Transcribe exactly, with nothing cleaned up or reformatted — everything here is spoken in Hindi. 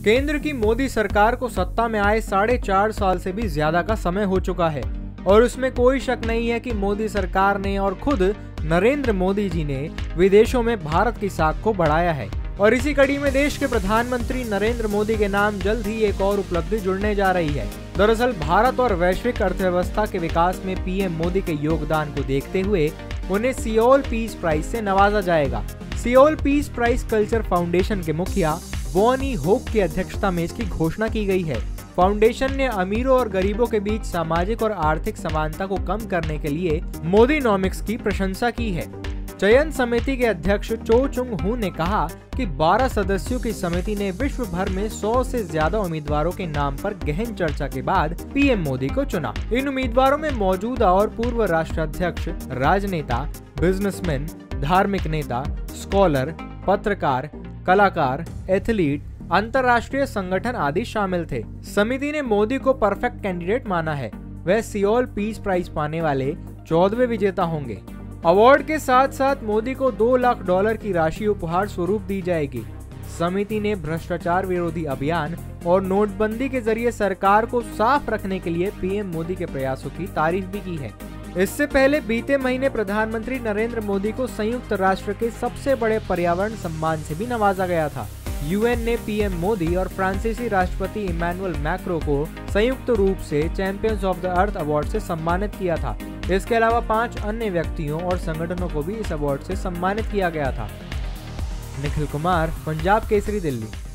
केंद्र की मोदी सरकार को सत्ता में आए साढ़े चार साल से भी ज्यादा का समय हो चुका है और उसमें कोई शक नहीं है कि मोदी सरकार ने और खुद नरेंद्र मोदी जी ने विदेशों में भारत की साख को बढ़ाया है। और इसी कड़ी में देश के प्रधानमंत्री नरेंद्र मोदी के नाम जल्द ही एक और उपलब्धि जुड़ने जा रही है। दरअसल भारत और वैश्विक अर्थव्यवस्था के विकास में पीएम मोदी के योगदान को देखते हुए उन्हें सियोल पीस प्राइज से नवाजा जाएगा। Seoul peace prize culture foundation के मुखिया बोनी होक की अध्यक्षता में इसकी घोषणा की गई है। फाउंडेशन ने अमीरों और गरीबों के बीच सामाजिक और आर्थिक समानता को कम करने के लिए मोदीनॉमिक्स की प्रशंसा की है। चयन समिति के अध्यक्ष चो चुंग हू ने कहा कि बारह सदस्यों की समिति ने विश्व भर में सौ से ज्यादा उम्मीदवारों के नाम पर गहन चर्चा के बाद पीएम मोदी को चुना। इन उम्मीदवारों में मौजूदा और पूर्व राष्ट्राध्यक्ष, राजनेता, बिजनेसमैन, धार्मिक नेता, स्कॉलर, पत्रकार, कलाकार, एथलीट, अंतर्राष्ट्रीय संगठन आदि शामिल थे। समिति ने मोदी को परफेक्ट कैंडिडेट माना है। वह सियोल पीस प्राइज पाने वाले चौदहवें विजेता होंगे। अवार्ड के साथ साथ मोदी को दो लाख डॉलर की राशि उपहार स्वरूप दी जाएगी। समिति ने भ्रष्टाचार विरोधी अभियान और नोटबंदी के जरिए सरकार को साफ रखने के लिए पीएम मोदी के प्रयासों की तारीफ भी की है। इससे पहले बीते महीने प्रधानमंत्री नरेंद्र मोदी को संयुक्त राष्ट्र के सबसे बड़े पर्यावरण सम्मान से भी नवाजा गया था। यूएन ने पीएम मोदी और फ्रांसीसी राष्ट्रपति इमैनुअल मैक्रों को संयुक्त रूप से champions of the earth award से सम्मानित किया था। इसके अलावा पांच अन्य व्यक्तियों और संगठनों को भी इस अवार्ड से सम्मानित किया गया था। निखिल कुमार, पंजाब केसरी, दिल्ली।